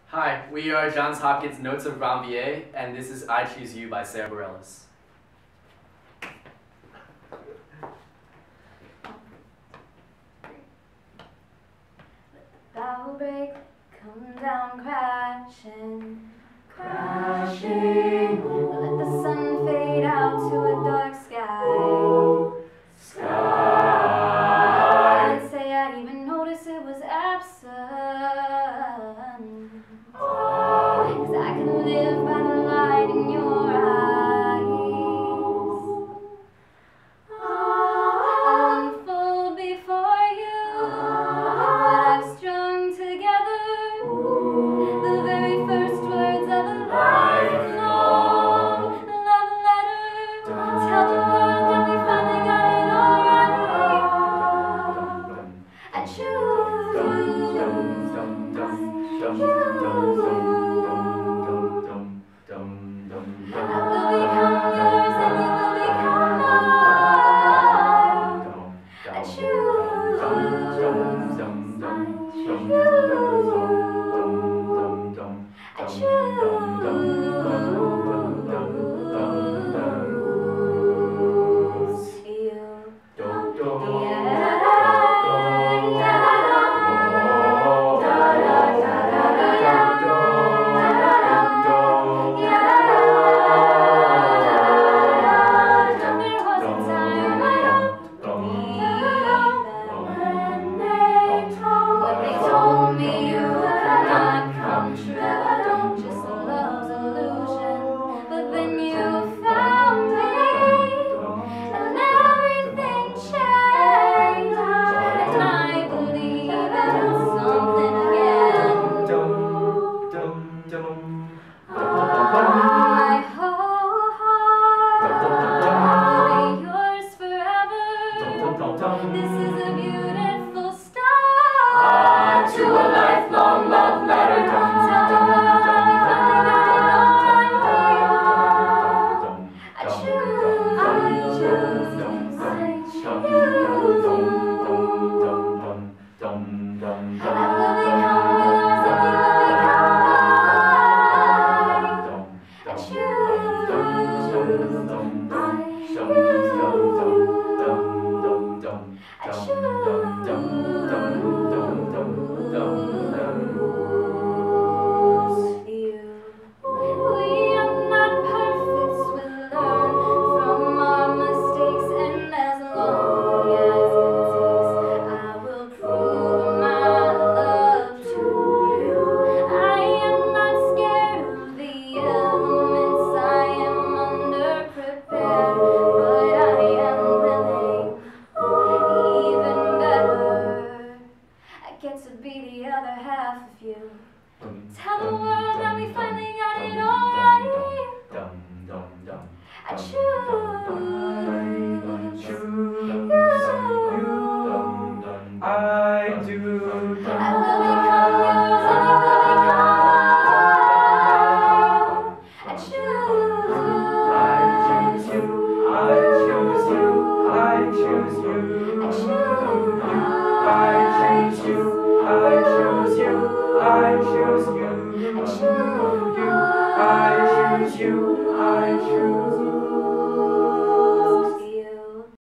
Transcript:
Hi, we are Johns Hopkins Notes of Bareilles, and this is I Choose You by Sara Bareilles. Bow break, come down crashing, crashing. Let the sun fade out to a dark sky. I'd say I'd even notice it was absent. 'Cause I can live by the light in your eyes. I'll unfold before you what I've strung together. The very first words of a lifelong love letter. Tell the world that we finally got it alright. I choose you. I will become yours and you will become mine. I choose I choose you. My whole heart will be yours forever. This is a beautiful start to a lifelong love letter. Tell the world that we finally got it all. I choose you. I will become yours and to be the other half of you. Tell the world that we finally got it alright. I choose you. I do. I will become yours and you will become mine. I choose you. I choose you. I choose you. I choose I choose you. I choose you. I choose you. I choose I choose you. I choose